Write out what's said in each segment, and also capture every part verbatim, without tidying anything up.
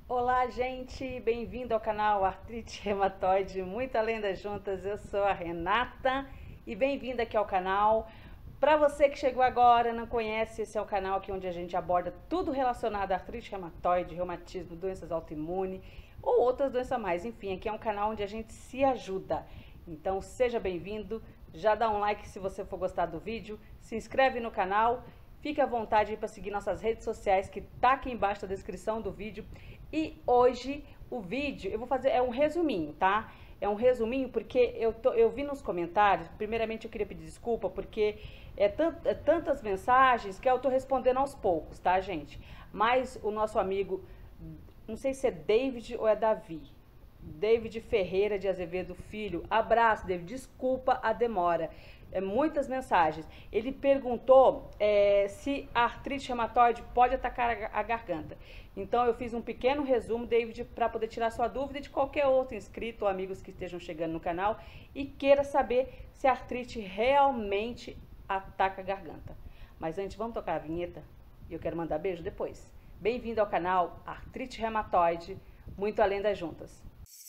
Olá, gente! Bem-vindo ao canal Artrite Reumatoide, muito além das juntas. Eu sou a Renata e bem-vindo aqui ao canal. Para você que chegou agora, não conhece, esse é o canal aqui onde a gente aborda tudo relacionado a artrite reumatoide, reumatismo, doenças autoimunes ou outras doenças mais. Enfim, aqui é um canal onde a gente se ajuda. Então, seja bem-vindo. Já dá um like se você for gostar do vídeo, se inscreve no canal. Fique à vontade para seguir nossas redes sociais que tá aqui embaixo na descrição do vídeo. E hoje o vídeo eu vou fazer é um resuminho, tá? É um resuminho porque eu, tô, eu vi nos comentários. Primeiramente eu queria pedir desculpa porque é, tant, é tantas mensagens que eu tô respondendo aos poucos, tá, gente? Mas o nosso amigo, não sei se é David ou é Davi, David Ferreira de Azevedo Filho. Abraço, David. Desculpa a demora. É, muitas mensagens. Ele perguntou é, se a artrite reumatoide pode atacar a, a garganta. Então eu fiz um pequeno resumo, David, para poder tirar sua dúvida de qualquer outro inscrito ou amigos que estejam chegando no canal e queira saber se a artrite realmente ataca a garganta. Mas antes, vamos tocar a vinheta? E eu quero mandar beijo depois. Bem-vindo ao canal Artrite Reumatoide, muito além das juntas.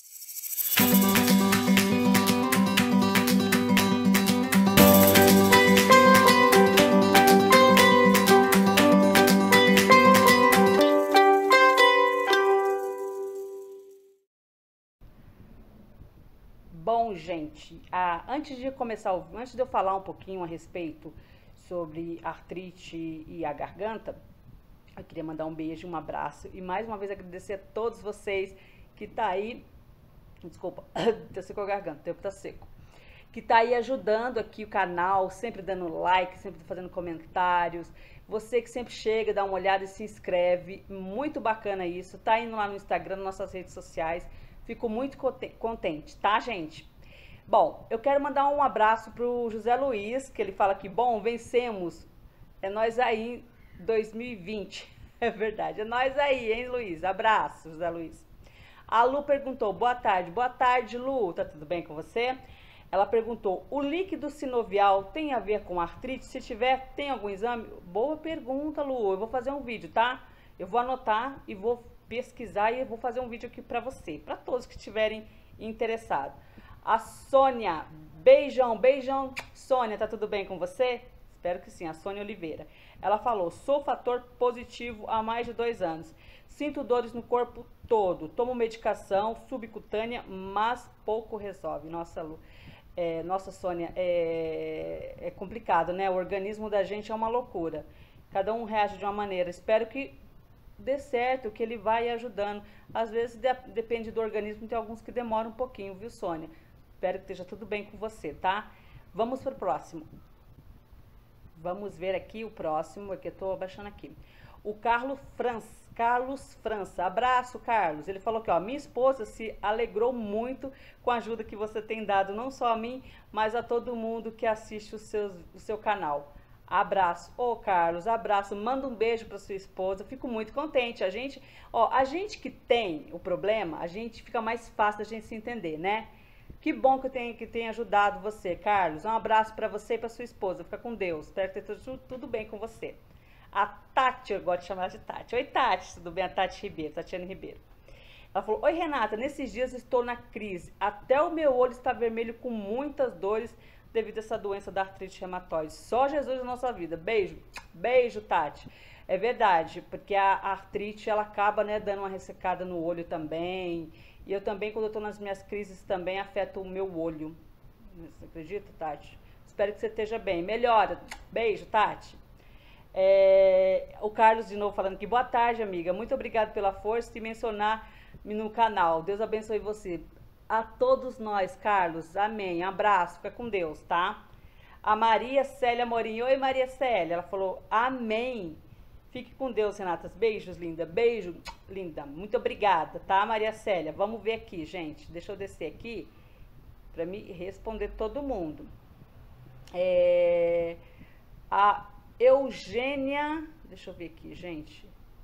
Bom, gente, ah, antes de começar, o, antes de eu falar um pouquinho a respeito sobre artrite e a garganta, eu queria mandar um beijo, um abraço e mais uma vez agradecer a todos vocês que tá aí, desculpa, tá seco a garganta, o tempo tá seco, que tá aí ajudando aqui o canal, sempre dando like, sempre fazendo comentários, você que sempre chega, dá uma olhada e se inscreve, muito bacana isso, tá indo lá no Instagram, nas nossas redes sociais. Fico muito contente, tá, gente? Bom, eu quero mandar um abraço pro José Luiz, que ele fala que, bom, vencemos. É nós aí, dois mil e vinte. É verdade, é nós aí, hein, Luiz? Abraço, José Luiz. A Lu perguntou, boa tarde. Boa tarde, Lu. Tá tudo bem com você? Ela perguntou, o líquido sinovial tem a ver com artrite? Se tiver, tem algum exame? Boa pergunta, Lu. Eu vou fazer um vídeo, tá? Eu vou anotar e vou pesquisar e eu vou fazer um vídeo aqui para você, para todos que estiverem interessados. A Sônia, beijão, beijão. Sônia, tá tudo bem com você? Espero que sim, a Sônia Oliveira. Ela falou, sou fator positivo há mais de dois anos. Sinto dores no corpo todo. Tomo medicação subcutânea, mas pouco resolve. Nossa, Lu, é, nossa, Sônia, é, é complicado, né? O organismo da gente é uma loucura. Cada um reage de uma maneira. Espero que dê certo, que ele vai ajudando. Às vezes de, depende do organismo, tem alguns que demoram um pouquinho, viu, Sônia? Espero que esteja tudo bem com você, tá? Vamos para o próximo. Vamos ver aqui o próximo, aqui eu tô abaixando aqui. O Carlos França, Carlos França, abraço, Carlos. Ele falou que, ó, minha esposa se alegrou muito com a ajuda que você tem dado, não só a mim, mas a todo mundo que assiste o seu, o seu canal. Abraço. Ô, Carlos, abraço. Manda um beijo para sua esposa. Fico muito contente. A gente, ó, a gente que tem o problema, a gente fica mais fácil da gente se entender, né? Que bom que eu tenho, que tenha ajudado você, Carlos. Um abraço para você e para sua esposa. Fica com Deus. Espero que esteja tudo, tudo bem com você. A Tati, eu gosto de chamar de Tati. Oi, Tati, tudo bem? A Tati Ribeiro, Tatiana Ribeiro. Ela falou, oi, Renata, nesses dias estou na crise. Até o meu olho está vermelho com muitas dores devido a essa doença da artrite reumatoide. Só Jesus na nossa vida. Beijo. Beijo, Tati. É verdade, porque a artrite, ela acaba, né, dando uma ressecada no olho também. E eu também, quando eu tô nas minhas crises, também afeta o meu olho. Você acredita, Tati? Espero que você esteja bem. Melhora. Beijo, Tati. É, o Carlos de novo falando que boa tarde, amiga. Muito obrigado pela força e mencionar no canal. Deus abençoe você. A todos nós, Carlos, amém, abraço, fica com Deus, tá? A Maria Célia Morinho, oi Maria Célia, ela falou, amém, fique com Deus, Renata, beijos, linda, beijo, linda, muito obrigada, tá, Maria Célia? Vamos ver aqui, gente, deixa eu descer aqui, pra me responder todo mundo. É, a Eugênia, deixa eu ver aqui, gente,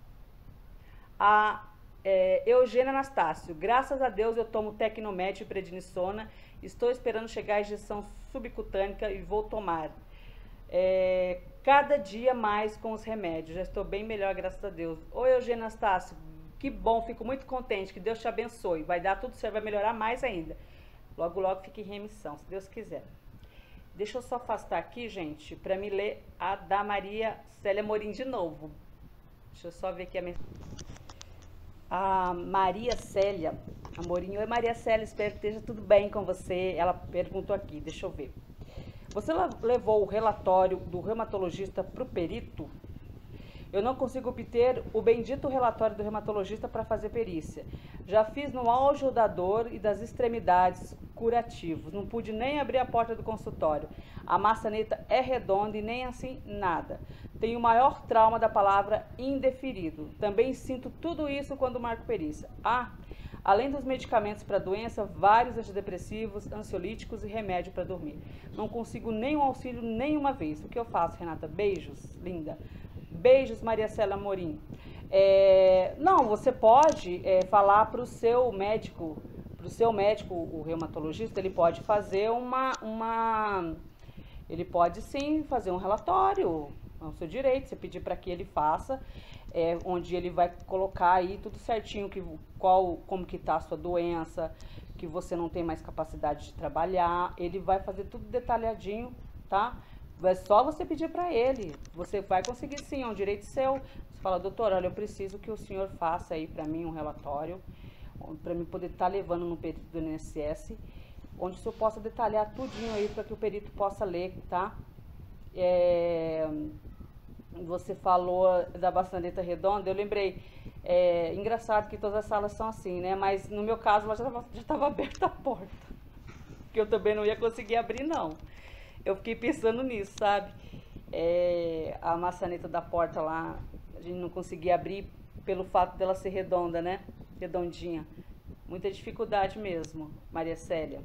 a É, Eugênia Anastácio, graças a Deus eu tomo Tecnomed e prednisona, estou esperando chegar a injeção subcutânea e vou tomar. É, cada dia mais com os remédios, já estou bem melhor, graças a Deus. Oi, Eugênia Anastácio, que Que bom, fico muito contente, que Deus te abençoe. Vai dar tudo certo, vai melhorar mais ainda. Logo, logo fique em remissão, se Deus quiser. Deixa eu só afastar aqui, gente, para me ler a da Maria Célia Morim de novo. Deixa eu só ver aqui a minha... A Maria Célia Amorim. Oi, Maria Célia, espero que esteja tudo bem com você. Ela perguntou aqui, deixa eu ver. Você levou o relatório do reumatologista para o perito? Eu não consigo obter o bendito relatório do reumatologista para fazer perícia. Já fiz no auge da dor e das extremidades curativos. Não pude nem abrir a porta do consultório. A maçaneta é redonda e nem assim nada. Tenho o maior trauma da palavra indeferido. Também sinto tudo isso quando marco perícia. Ah, além dos medicamentos para a doença, vários antidepressivos, ansiolíticos e remédio para dormir. Não consigo nenhum auxílio nenhuma vez. O que eu faço, Renata? Beijos, linda. Beijos, Maria Célia Morim. É, não, você pode é, falar para o seu médico, para o seu médico, o reumatologista, ele pode fazer uma, uma, ele pode sim fazer um relatório, é o seu direito, você pedir para que ele faça, é, onde ele vai colocar aí tudo certinho, que, qual, como que está a sua doença, que você não tem mais capacidade de trabalhar, ele vai fazer tudo detalhadinho, tá? É só você pedir para ele, você vai conseguir sim, é um direito seu. Você fala, doutor, olha, eu preciso que o senhor faça aí para mim um relatório, para mim poder estar tá levando no perito do I N S S, onde o senhor possa detalhar tudinho aí para que o perito possa ler, tá? É, você falou da maçaneta redonda, eu lembrei, é engraçado que todas as salas são assim, né? Mas no meu caso, ela já estava já estava aberta a porta, que eu também não ia conseguir abrir, não. Eu fiquei pensando nisso, sabe? É, a maçaneta da porta lá, a gente não conseguia abrir pelo fato dela ser redonda, né? Redondinha. Muita dificuldade mesmo, Maria Célia.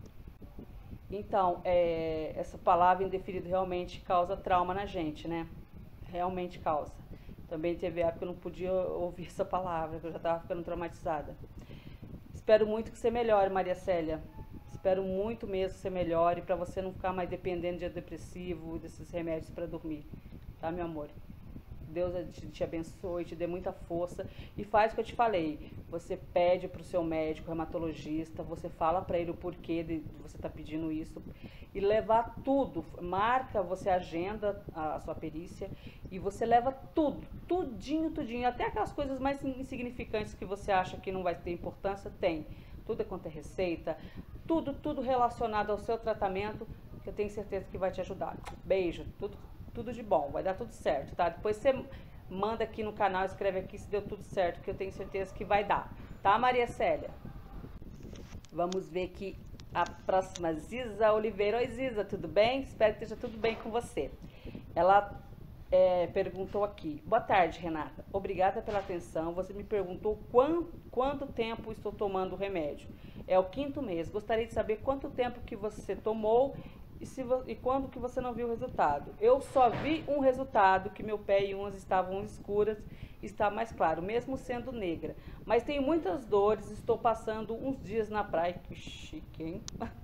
Então, é, essa palavra indeferido realmente causa trauma na gente, né? Realmente causa. Também teve época que eu não podia ouvir essa palavra, que eu já estava ficando traumatizada. Espero muito que você melhore, Maria Célia. Espero muito mesmo que você melhore, para você não ficar mais dependendo de antidepressivo, desses remédios para dormir. Tá, meu amor? Deus te, te abençoe, te dê muita força e faz o que eu te falei. Você pede para o seu médico, reumatologista, você fala para ele o porquê de, de você estar tá pedindo isso e levar tudo. Marca, você agenda a, a sua perícia e você leva tudo, tudinho, tudinho. Até aquelas coisas mais insignificantes que você acha que não vai ter importância, tem. Tudo quanto é receita, tudo, tudo relacionado ao seu tratamento, que eu tenho certeza que vai te ajudar. Beijo, tudo, tudo de bom, vai dar tudo certo, tá? Depois você manda aqui no canal, escreve aqui se deu tudo certo, que eu tenho certeza que vai dar. Tá, Maria Célia? Vamos ver aqui a próxima, Ziza Oliveira. Oi, Ziza, tudo bem? Espero que esteja tudo bem com você. Ela é, perguntou aqui. Boa tarde, Renata. Obrigada pela atenção. Você me perguntou quant, quanto tempo estou tomando o remédio. É o quinto mês. Gostaria de saber quanto tempo que você tomou e, se, e quando que você não viu o resultado. Eu só vi um resultado, que meu pé e unhas estavam escuras, está mais claro, mesmo sendo negra. Mas tenho muitas dores, estou passando uns dias na praia. Que chique, hein?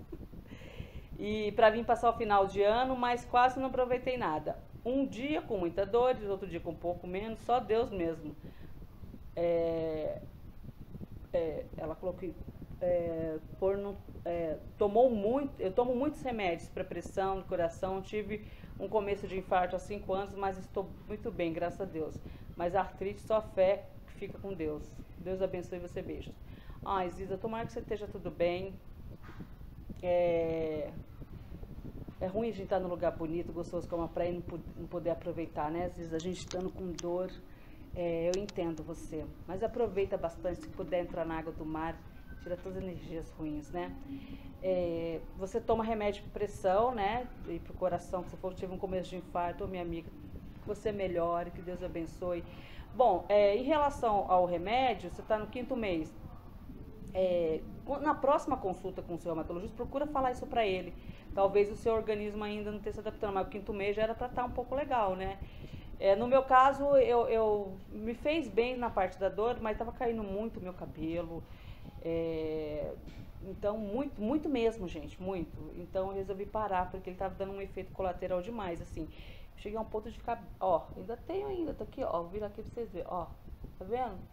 E para vir passar o final de ano, mas quase não aproveitei nada. Um dia com muita dor, outro dia com um pouco menos, só Deus mesmo. É, é, ela colocou é, por no, é, tomou muito, eu tomo muitos remédios para pressão, coração, tive um começo de infarto há cinco anos, mas estou muito bem, graças a Deus. Mas a artrite, só fé, fica com Deus. Deus abençoe você, beijos. Ai, Ziza, tomara que você esteja tudo bem. É... É ruim a gente estar num lugar bonito, gostoso como a praia e não poder aproveitar, né? Às vezes a gente estando com dor, é, eu entendo você. Mas aproveita bastante, se puder entrar na água do mar, tira todas as energias ruins, né? É, você toma remédio para pressão, né? E para o coração, que você for, tive um começo de infarto, ô, minha amiga, que você melhore, que Deus abençoe. Bom, é, em relação ao remédio, você está no quinto mês. É, na próxima consulta com o seu reumatologista, procura falar isso para ele. Talvez o seu organismo ainda não esteja se adaptando, mas o quinto mês já era para estar um pouco legal, né? É, no meu caso, eu, eu me fez bem na parte da dor, mas estava caindo muito o meu cabelo. É, então, muito, muito mesmo, gente, muito. Então, eu resolvi parar, porque ele estava dando um efeito colateral demais, assim. Cheguei a um ponto de ficar, ó, ainda tenho ainda, tá aqui, ó, vou virar aqui para vocês verem, ó, tá vendo?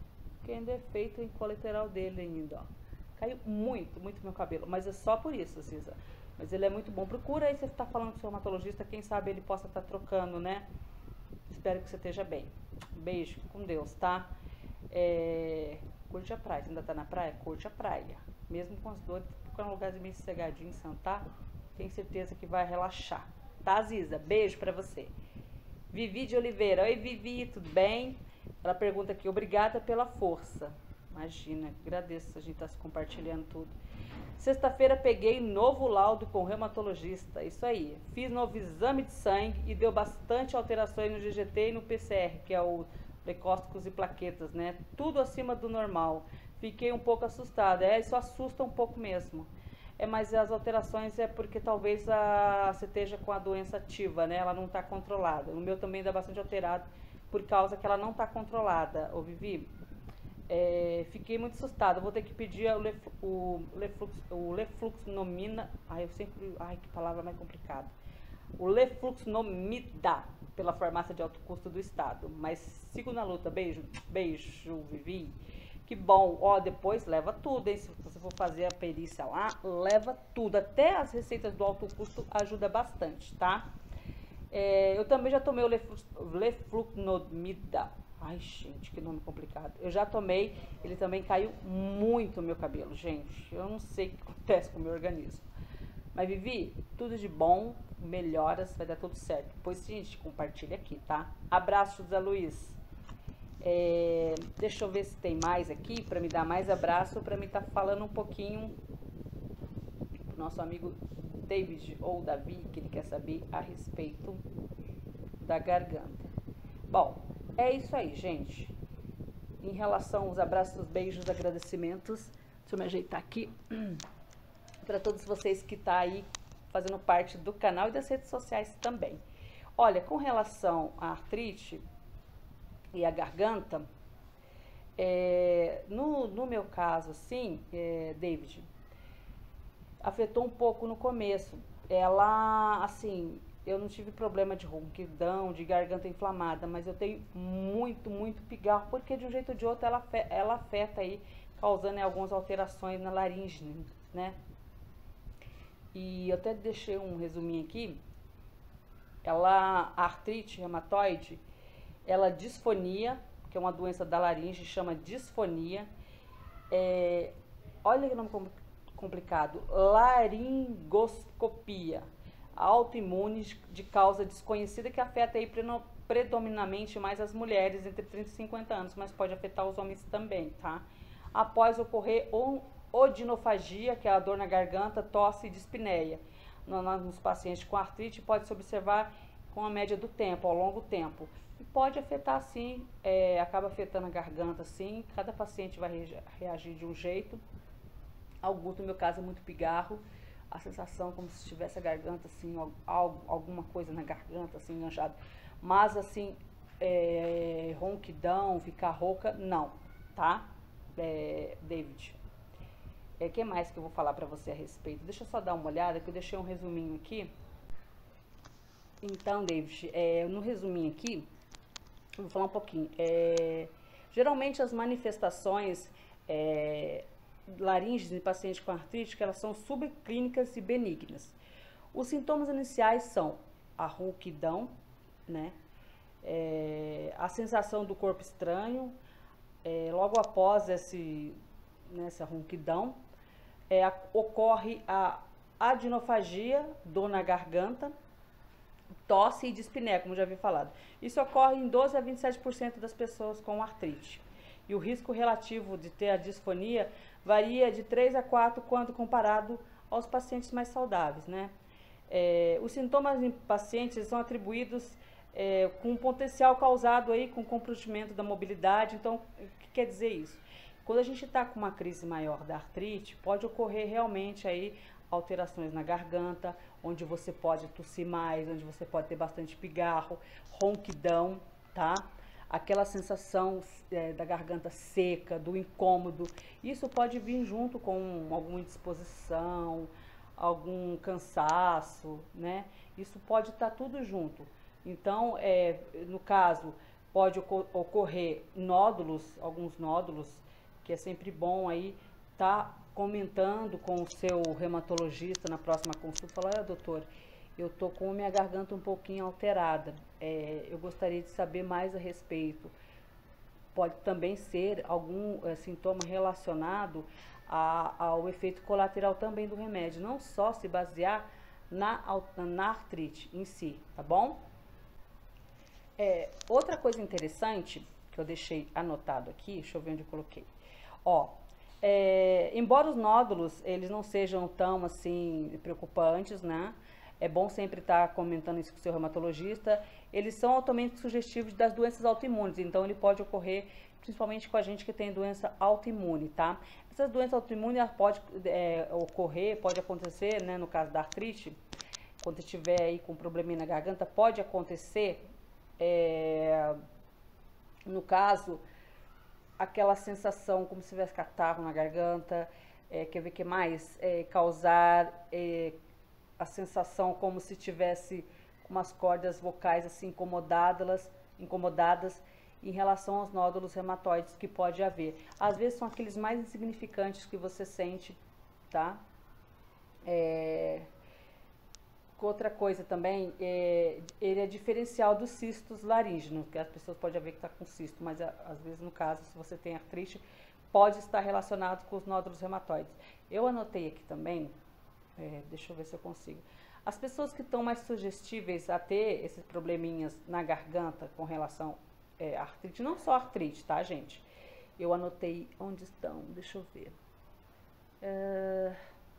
que ainda é feito em colateral dele ainda, ó. Caiu muito, muito meu cabelo, mas é só por isso, Cisa. Mas ele é muito bom. Procura aí, você tá falando com o seu dermatologista, quem sabe ele possa estar tá trocando, né? Espero que você esteja bem. Beijo, com Deus, tá? É... Curte a praia, você ainda tá na praia? Curte a praia. Mesmo com as dores, ficar num lugarzinho meio sossegadinho, sentar, tenho certeza que vai relaxar. Tá, Ziza? Beijo pra você. Vivi de Oliveira. Oi, Vivi, tudo bem? Ela pergunta aqui, obrigada pela força. Imagina, agradeço, a gente tá se compartilhando tudo. Sexta-feira peguei novo laudo com o reumatologista, isso aí. Fiz novo exame de sangue e deu bastante alterações no G G T e no P C R, que é o leucócitos e plaquetas, né? Tudo acima do normal. Fiquei um pouco assustada, é, isso assusta um pouco mesmo. É, mas as alterações é porque talvez a, você esteja com a doença ativa, né? Ela não está controlada. O meu também dá bastante alterado por causa que ela não está controlada, ô Vivi. É, fiquei muito assustada, vou ter que pedir o, lef, o, leflux, o lefluxnomina, ai, eu sempre, ai, que palavra mais complicada, o lefluxnomida pela farmácia de alto custo do estado, mas sigo na luta, beijo, beijo, Vivi, que bom, ó, depois leva tudo, hein, se você for fazer a perícia lá, leva tudo, até as receitas do alto custo ajuda bastante, tá? É, eu também já tomei o leflux, lefluxnomida. Ai, gente, que nome complicado. Eu já tomei, ele também caiu muito o meu cabelo, gente. Eu não sei o que acontece com o meu organismo. Mas, Vivi, tudo de bom, melhoras, vai dar tudo certo. Depois a gente compartilha aqui, tá? Abraço, José Luiz. É, deixa eu ver se tem mais aqui, para me dar mais abraço, para me estar tá falando um pouquinho pro nosso amigo David ou Davi, que ele quer saber a respeito da garganta. Bom, é isso aí, gente. Em relação aos abraços, beijos, agradecimentos, deixa eu me ajeitar aqui. Para todos vocês que estão tá aí fazendo parte do canal e das redes sociais também. Olha, com relação à artrite e à garganta, é, no, no meu caso, assim, é, David, afetou um pouco no começo. Ela, assim... Eu não tive problema de ronquidão, de garganta inflamada, mas eu tenho muito, muito pigarro, porque de um jeito ou de outro ela, ela afeta aí, causando aí, algumas alterações na laringe, né? E eu até deixei um resuminho aqui. Ela, a artrite reumatoide, ela disfonia, que é uma doença da laringe, chama disfonia. É, olha que nome complicado, laringoscopia. Autoimune de causa desconhecida que afeta aí predominantemente mais as mulheres entre trinta e cinquenta anos, mas pode afetar os homens também, tá? Após ocorrer odinofagia, que é a dor na garganta, tosse e dispneia. Nos pacientes com artrite pode-se observar com a média do tempo, ao longo tempo. E pode afetar sim, é, acaba afetando a garganta sim, cada paciente vai reagir de um jeito. Alguns, no meu caso, é muito pigarro. A sensação como se tivesse a garganta, assim, alguma coisa na garganta, assim, enganchada. Mas, assim, é, ronquidão, ficar rouca, não, tá, é, David? O é, que mais que eu vou falar pra você a respeito? Deixa eu só dar uma olhada, que eu deixei um resuminho aqui. Então, David, é, no resuminho aqui, eu vou falar um pouquinho. É, geralmente, as manifestações... É, laringes em pacientes com artrite, elas são subclínicas e benignas. Os sintomas iniciais são a ronquidão, né? É, a sensação do corpo estranho, é, logo após esse, nessa ronquidão, é, a, ocorre a adenofagia, dor na garganta, tosse e dispneia, como já havia falado. Isso ocorre em doze a vinte e sete por cento das pessoas com artrite. E o risco relativo de ter a disfonia varia de três a quatro quando comparado aos pacientes mais saudáveis, né? É, os sintomas em pacientes são atribuídos é, com um potencial causado aí com comprometimento da mobilidade. Então, o que quer dizer isso? Quando a gente está com uma crise maior da artrite, pode ocorrer realmente aí alterações na garganta, onde você pode tossir mais, onde você pode ter bastante pigarro, ronquidão, tá? Aquela sensação é, da garganta seca, do incômodo, isso pode vir junto com alguma indisposição, algum cansaço, né? Isso pode estar tudo junto. Então, é, no caso, pode ocorrer nódulos, alguns nódulos, que é sempre bom aí tá comentando com o seu reumatologista na próxima consulta, falar, ah, doutor, eu tô com a minha garganta um pouquinho alterada, é, eu gostaria de saber mais a respeito. Pode também ser algum é, sintoma relacionado a, ao efeito colateral também do remédio, não só se basear na, na artrite em si, tá bom? É, outra coisa interessante que eu deixei anotado aqui, deixa eu ver onde eu coloquei. Ó, é, embora os nódulos eles não sejam tão assim preocupantes, né? É bom sempre estar comentando isso com o seu reumatologista. Eles são altamente sugestivos das doenças autoimunes, então ele pode ocorrer principalmente com a gente que tem doença autoimune, tá? Essas doenças autoimunes pode é, ocorrer, pode acontecer, né? No caso da artrite, quando estiver aí com um probleminha na garganta, pode acontecer, é, no caso, aquela sensação como se tivesse catarro na garganta, é, quer ver que mais? É, causar é, a sensação como se tivesse umas cordas vocais assim incomodadas, incomodadas em relação aos nódulos reumatoides que pode haver. Às vezes são aqueles mais insignificantes que você sente, tá? É... Outra coisa também, é, ele é diferencial dos cistos laríngeos, que as pessoas podem ver que está com cisto, mas às vezes no caso, se você tem artrite, pode estar relacionado com os nódulos reumatoides. Eu anotei aqui também, é, deixa eu ver se eu consigo. As pessoas que estão mais sugestíveis a ter esses probleminhas na garganta com relação é, à artrite, não só artrite, tá, gente? Eu anotei onde estão, deixa eu ver. É...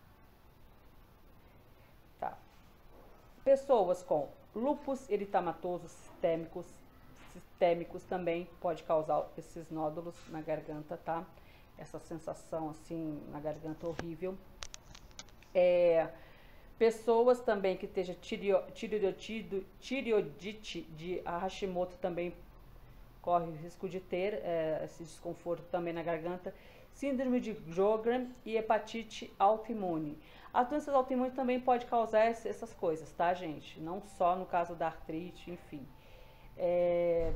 Tá. Pessoas com lúpus eritematoso sistêmicos, sistêmicos também pode causar esses nódulos na garganta, tá? Essa sensação assim na garganta horrível. É, pessoas também que estejam tireoidite, tireoidite de Hashimoto também corre o risco de ter é, esse desconforto também na garganta. Síndrome de Sjögren e hepatite autoimune. As doenças autoimunes também podem causar essas coisas, tá, gente? Não só no caso da artrite, enfim. É,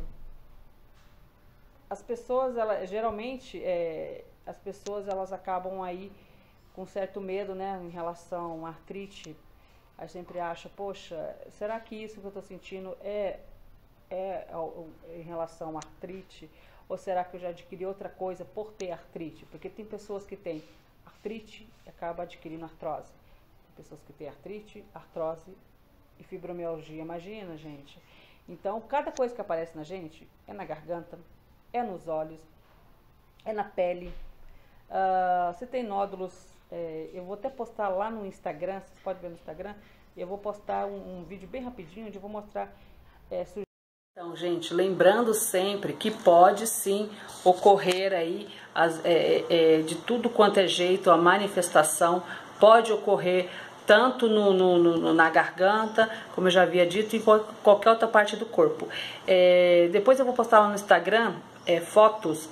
as pessoas, elas, geralmente, é, as pessoas elas acabam aí com certo medo, né, em relação à artrite. A gente sempre acha, poxa, será que isso que eu tô sentindo é, é em relação à artrite? Ou será que eu já adquiri outra coisa por ter artrite? Porque tem pessoas que têm artrite e acabam adquirindo artrose. Tem pessoas que têm artrite, artrose e fibromialgia. Imagina, gente. Então, cada coisa que aparece na gente é na garganta, é nos olhos, é na pele. Uh, se tem nódulos, é, eu vou até postar lá no Instagram, vocês podem ver no Instagram, eu vou postar um, um vídeo bem rapidinho onde eu vou mostrar é, Então, gente, lembrando sempre que pode sim ocorrer aí as, é, é, de tudo quanto é jeito, a manifestação pode ocorrer tanto no, no, no, na garganta, como eu já havia dito, em qualquer outra parte do corpo. É, depois eu vou postar lá no Instagram é, fotos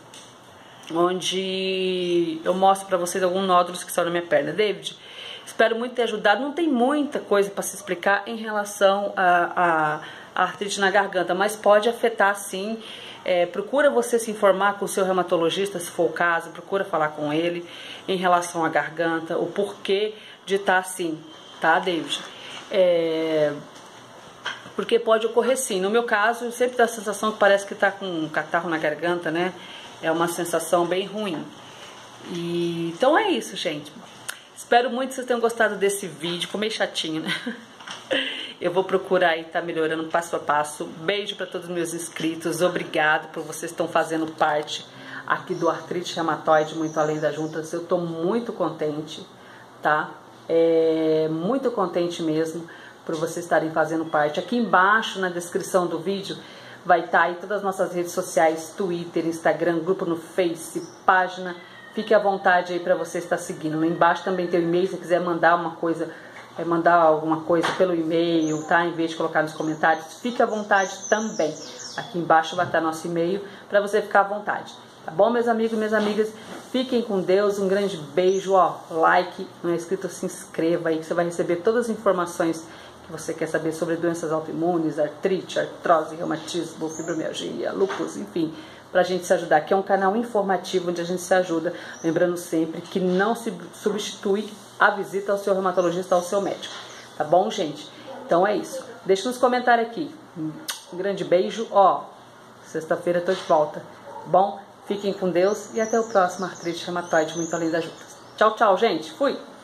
onde eu mostro para vocês alguns nódulos que estão na minha perna. David, espero muito ter ajudado. Não tem muita coisa para se explicar em relação a... a a artrite na garganta, mas pode afetar sim. É, procura você se informar com o seu reumatologista, se for o caso, procura falar com ele em relação à garganta, o porquê de estar assim, tá, David? É, porque pode ocorrer sim. No meu caso, sempre dá a sensação que parece que está com um catarro na garganta, né? É uma sensação bem ruim. E, então é isso, gente. Espero muito que vocês tenham gostado desse vídeo. Ficou meio chatinho, né? Eu vou procurar e tá melhorando passo a passo. Beijo para todos os meus inscritos. Obrigado por vocês estão fazendo parte aqui do Artrite Reumatoide Muito Além das Juntas. Eu tô muito contente, tá? É, muito contente mesmo por vocês estarem fazendo parte. Aqui embaixo na descrição do vídeo vai estar aí todas as nossas redes sociais, Twitter, Instagram, grupo no Face, página. Fique à vontade aí para você estar seguindo. Lá embaixo também tem o e-mail, se quiser mandar uma coisa, é mandar alguma coisa pelo e-mail, tá? Em vez de colocar nos comentários, fique à vontade também. Aqui embaixo vai estar nosso e-mail para você ficar à vontade. Tá bom, meus amigos e minhas amigas? Fiquem com Deus, um grande beijo, ó, like, não é inscrito, se inscreva aí que você vai receber todas as informações que você quer saber sobre doenças autoimunes, artrite, artrose, reumatismo, fibromialgia, lúpus, enfim, para a gente se ajudar. Aqui é um canal informativo onde a gente se ajuda, lembrando sempre que não se substitui a visita ao seu reumatologista, ao seu médico. Tá bom, gente? Então é isso. Deixa nos comentários aqui. Um grande beijo. Ó, sexta-feira eu tô de volta. Bom, fiquem com Deus e até o próximo Artrite Reumatoide Muito Além das Juntas. Tchau, tchau, gente. Fui!